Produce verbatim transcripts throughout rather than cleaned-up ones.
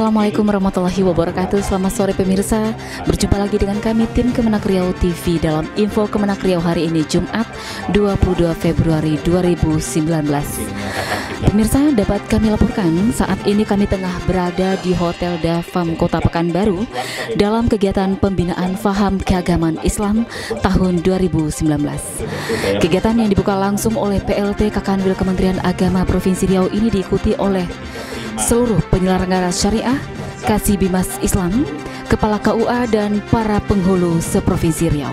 Assalamualaikum warahmatullahi wabarakatuh. Selamat sore pemirsa. Berjumpa lagi dengan kami tim Kemenak Riau T V dalam Info Kemenak Riau hari ini Jumat dua puluh dua Februari dua ribu sembilan belas. Pemirsa, dapat kami laporkan saat ini kami tengah berada di Hotel Dafam Kota Pekanbaru dalam kegiatan pembinaan faham keagamaan Islam tahun dua ribu sembilan belas. Kegiatan yang dibuka langsung oleh P L T Kakanwil Kementerian Agama Provinsi Riau ini diikuti oleh seluruh penyelenggara syariah, Kasih Bimas Islam, Kepala K U A dan para penghulu seprovinsi Riau.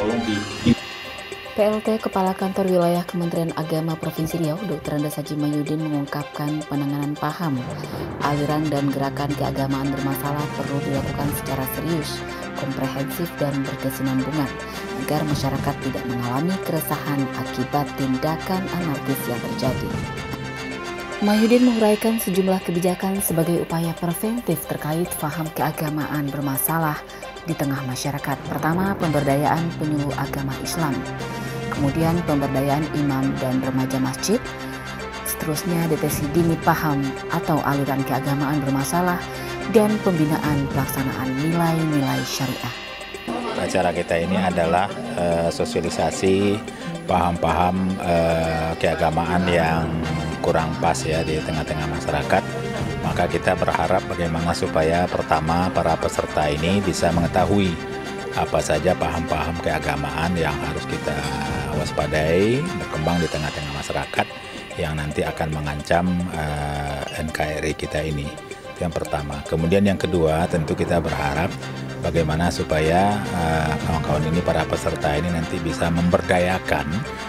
P L T Kepala Kantor Wilayah Kementerian Agama Provinsi Riau, Doktor Andes Haji Mahyudin mengungkapkan penanganan paham, aliran dan gerakan keagamaan bermasalah perlu dilakukan secara serius, komprehensif dan berkesinambungan agar masyarakat tidak mengalami keresahan akibat tindakan anarkis yang terjadi. Mahyudin menguraikan sejumlah kebijakan sebagai upaya preventif terkait paham keagamaan bermasalah di tengah masyarakat. Pertama, pemberdayaan penyuluh agama Islam. Kemudian pemberdayaan imam dan remaja masjid. Seterusnya deteksi dini paham atau aliran keagamaan bermasalah dan pembinaan pelaksanaan nilai-nilai syariah. Acara kita ini adalah uh, sosialisasi paham-paham uh, keagamaan yang kurang pas ya di tengah-tengah masyarakat. Maka kita berharap bagaimana supaya pertama para peserta ini bisa mengetahui apa saja paham-paham keagamaan yang harus kita waspadai berkembang di tengah-tengah masyarakat yang nanti akan mengancam uh, N K R I kita ini. Yang pertama. Kemudian yang kedua, tentu kita berharap bagaimana supaya uh, kawan-kawan ini, para peserta ini nanti bisa memberdayakan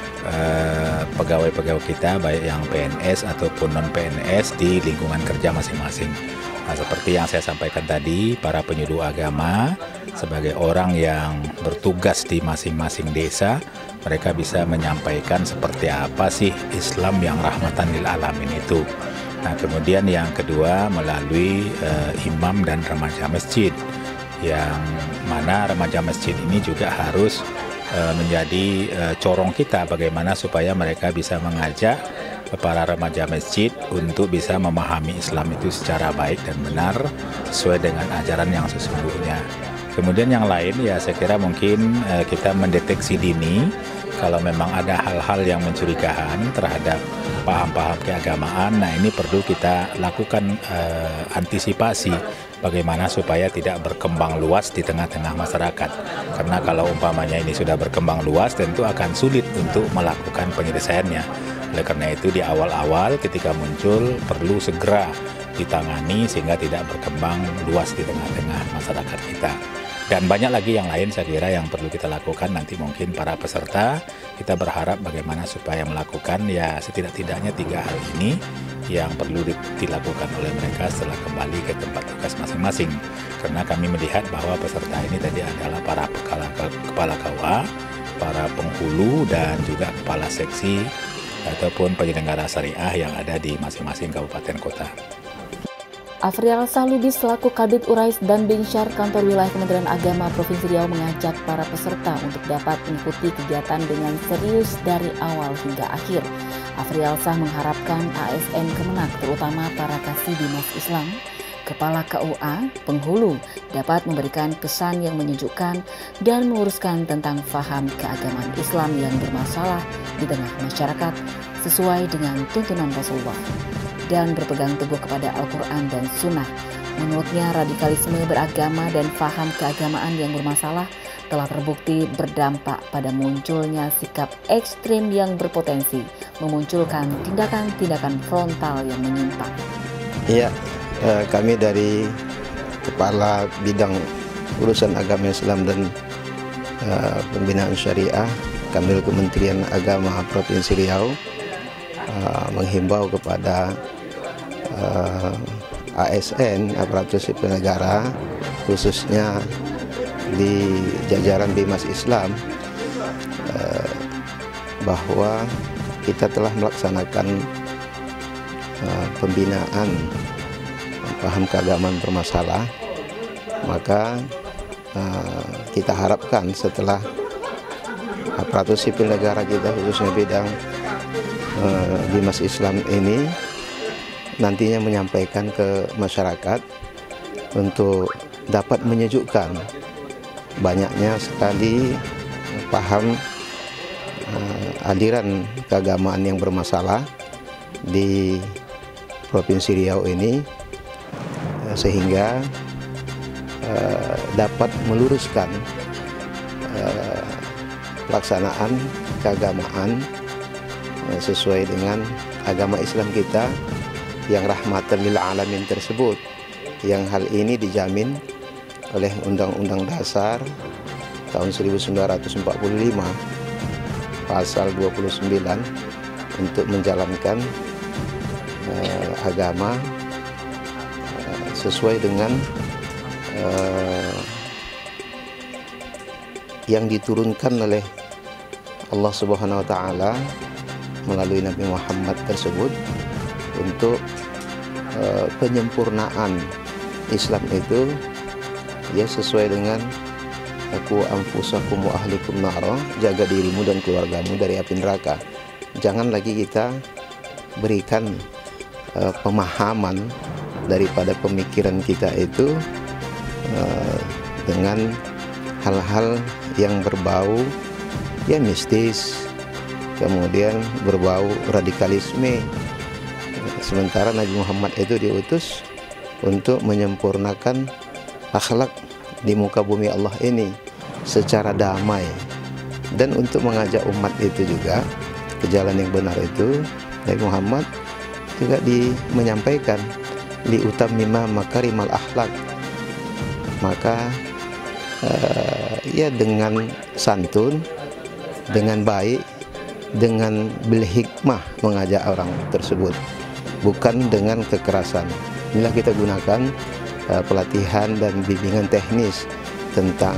uh, pegawai-pegawai kita baik yang P N S ataupun non P N S di lingkungan kerja masing-masing. Nah, seperti yang saya sampaikan tadi, para penyuluh agama sebagai orang yang bertugas di masing-masing desa, mereka bisa menyampaikan seperti apa sih Islam yang rahmatan lil alamin itu. Nah, kemudian yang kedua melalui uh, imam dan remaja masjid, yang mana remaja masjid ini juga harus uh, menjadi uh, corong kita bagaimana supaya mereka bisa mengajak para remaja masjid untuk bisa memahami Islam itu secara baik dan benar sesuai dengan ajaran yang sesungguhnya. Kemudian yang lain ya saya kira mungkin uh, kita mendeteksi dini kalau memang ada hal-hal yang mencurigakan terhadap paham-paham keagamaan. Nah, ini perlu kita lakukan uh, antisipasi bagaimana supaya tidak berkembang luas di tengah-tengah masyarakat. Karena kalau umpamanya ini sudah berkembang luas, tentu akan sulit untuk melakukan penyelesaiannya. Oleh karena itu di awal-awal ketika muncul perlu segera ditangani sehingga tidak berkembang luas di tengah-tengah masyarakat kita. Dan banyak lagi yang lain saya kira yang perlu kita lakukan nanti mungkin para peserta. Kita berharap bagaimana supaya melakukan ya setidak-tidaknya tiga hal ini yang perlu dilakukan oleh mereka setelah kembali ke tempat tugas masing-masing. Karena kami melihat bahwa peserta ini tadi adalah para kepala, kepala K U A, para penghulu dan juga kepala seksi ataupun penyelenggara syariah yang ada di masing-masing kabupaten kota. Afrial Salubis selaku Kabid Urais dan Binsyar Kantor Wilayah Kementerian Agama Provinsi Riau mengajak para peserta untuk dapat mengikuti kegiatan dengan serius dari awal hingga akhir. Afrial Sah mengharapkan A S N Kemenak, terutama para Kasih Bimas Islam, Kepala K U A, penghulu, dapat memberikan pesan yang menyejukkan dan meluruskan tentang faham keagamaan Islam yang bermasalah di tengah masyarakat sesuai dengan tuntunan Rasulullah dan berpegang teguh kepada Al-Quran dan Sunnah. Menurutnya, radikalisme beragama dan faham keagamaan yang bermasalah telah terbukti berdampak pada munculnya sikap ekstrim yang berpotensi memunculkan tindakan-tindakan frontal yang menyimpang. Iya, eh, kami dari Kepala Bidang Urusan Agama Islam dan eh, Pembinaan Syariah Kanwil Kementerian Agama Provinsi Riau eh, menghimbau kepada Uh, A S N, aparatur sipil negara, khususnya di jajaran Bimas Islam, uh, bahwa kita telah melaksanakan uh, pembinaan paham keagamaan bermasalah. Maka uh, kita harapkan setelah aparatur sipil negara kita, khususnya bidang uh, Bimas Islam ini nantinya menyampaikan ke masyarakat untuk dapat menyejukkan banyaknya sekali paham uh, aliran keagamaan yang bermasalah di Provinsi Riau ini, uh, sehingga uh, dapat meluruskan uh, pelaksanaan keagamaan uh, sesuai dengan agama Islam kita yang rahmatan lil alamin tersebut, yang hal ini dijamin oleh Undang-Undang Dasar tahun seribu sembilan ratus empat puluh lima pasal dua puluh sembilan untuk menjalankan uh, agama uh, sesuai dengan uh, yang diturunkan oleh Allah Subhanahu wa taala melalui Nabi Muhammad tersebut untuk uh, penyempurnaan Islam itu ya sesuai dengan aku anfusakum wa ahlikum nara, jaga dirimu dan keluargamu dari api neraka. Jangan lagi kita berikan uh, pemahaman daripada pemikiran kita itu uh, dengan hal-hal yang berbau ya mistis, kemudian berbau radikalisme. Sementara Nabi Muhammad itu diutus untuk menyempurnakan akhlak di muka bumi Allah ini secara damai, dan untuk mengajak umat itu juga ke jalan yang benar itu Nabi Muhammad juga di menyampaikan li utammima makarimal akhlak, maka uh, ya dengan santun, dengan baik, dengan bil hikmah mengajak orang tersebut, bukan dengan kekerasan. Inilah kita gunakan uh, pelatihan dan bimbingan teknis tentang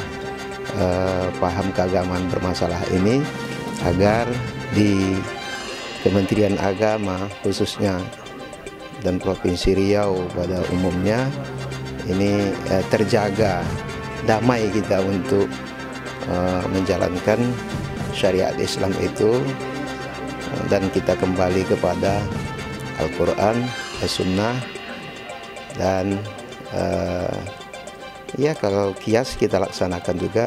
uh, paham keagamaan bermasalah ini, agar di Kementerian Agama khususnya dan Provinsi Riau pada umumnya ini uh, terjaga damai kita untuk uh, menjalankan syariat Islam itu, uh, dan kita kembali kepada Al-Quran, As-Sunnah, dan uh, ya kalau kias kita laksanakan juga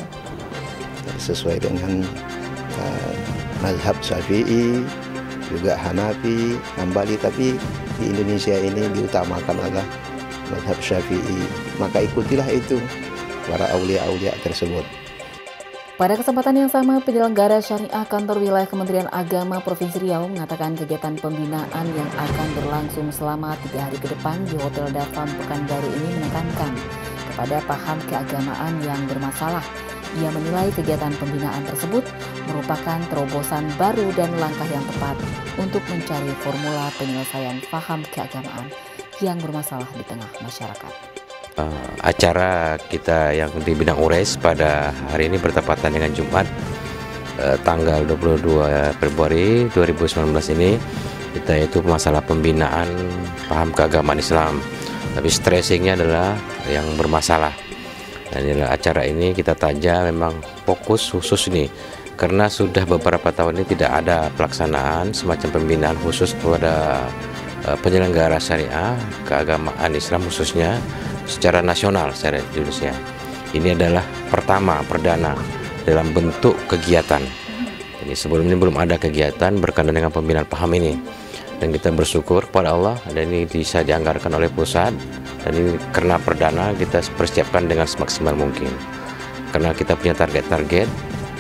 sesuai dengan uh, mazhab Syafi'i, juga Hanafi, Hambali, tapi di Indonesia ini diutamakan adalah mazhab Syafi'i, maka ikutilah itu para aulia-aulia tersebut. Pada kesempatan yang sama, penyelenggara syariah kantor wilayah Kementerian Agama Provinsi Riau mengatakan kegiatan pembinaan yang akan berlangsung selama tiga hari ke depan di Hotel Dafam Pekanbaru ini menekankan kepada paham keagamaan yang bermasalah. Ia menilai kegiatan pembinaan tersebut merupakan terobosan baru dan langkah yang tepat untuk mencari formula penyelesaian paham keagamaan yang bermasalah di tengah masyarakat. Uh, acara kita yang di bidang U R A I S pada hari ini bertepatan dengan Jumat uh, tanggal dua puluh dua Februari dua ribu sembilan belas ini, kita itu masalah pembinaan paham keagamaan Islam, tapi stressingnya adalah yang bermasalah. Dan inilah acara ini kita taja memang fokus khusus ini karena sudah beberapa tahun ini tidak ada pelaksanaan semacam pembinaan khusus kepada uh, penyelenggara syariah keagamaan Islam khususnya secara nasional secara Indonesia. Ini adalah pertama perdana dalam bentuk kegiatan. Jadi sebelum ini belum ada kegiatan berkaitan dengan pembinaan paham ini, dan kita bersyukur kepada Allah dan ini bisa dianggarkan oleh pusat, dan ini karena perdana kita persiapkan dengan semaksimal mungkin karena kita punya target-target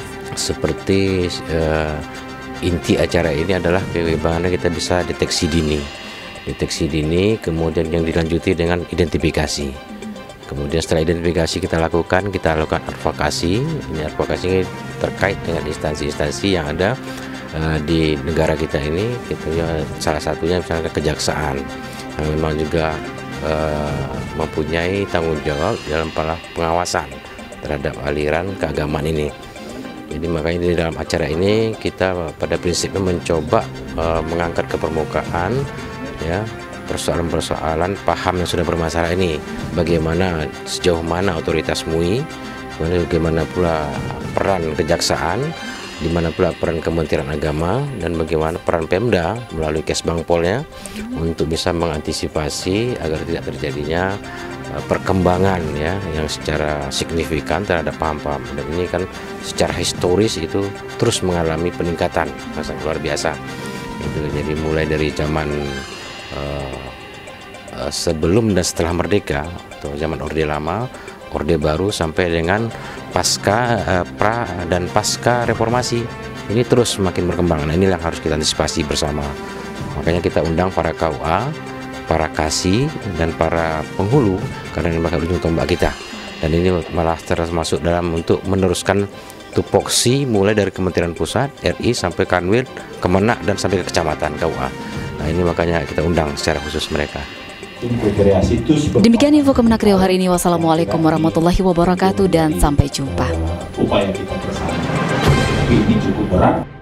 seperti uh, inti acara ini adalah bagaimana kita bisa deteksi dini deteksi dini, kemudian yang dilanjuti dengan identifikasi. Kemudian setelah identifikasi kita lakukan, kita lakukan advokasi. Ini advokasi ini terkait dengan instansi-instansi yang ada uh, di negara kita ini. Itu ya, salah satunya misalnya kejaksaan yang memang juga uh, mempunyai tanggung jawab dalam pengawasan terhadap aliran keagamaan ini. Jadi makanya di dalam acara ini kita pada prinsipnya mencoba uh, mengangkat ke permukaan ya persoalan-persoalan paham yang sudah bermasalah ini, bagaimana sejauh mana otoritas M U I, bagaimana pula peran kejaksaan, di mana pula peran Kementerian Agama, dan bagaimana peran Pemda melalui Kesbangpolnya untuk bisa mengantisipasi agar tidak terjadinya perkembangan ya yang secara signifikan terhadap paham-paham, dan ini kan secara historis itu terus mengalami peningkatan sangat luar biasa itu. Jadi mulai dari zaman uh, uh, sebelum dan setelah merdeka atau zaman Orde Lama, Orde Baru, sampai dengan pasca uh, pra dan pasca reformasi, ini terus semakin berkembang. Nah, inilah yang harus kita antisipasi bersama. Makanya kita undang para K U A, para kasih, dan para penghulu, karena ini bakal ujung tombak kita. Dan ini malah termasuk dalam untuk meneruskan tupoksi mulai dari Kementerian Pusat, R I, sampai Kanwil, Kemenak, dan sampai ke kecamatan K U A. Nah, ini makanya kita undang secara khusus mereka. Demikian info Kemenak Riau hari ini. Wassalamualaikum warahmatullahi wabarakatuh dan sampai jumpa. Upaya kita bersama. Ini cukup berat.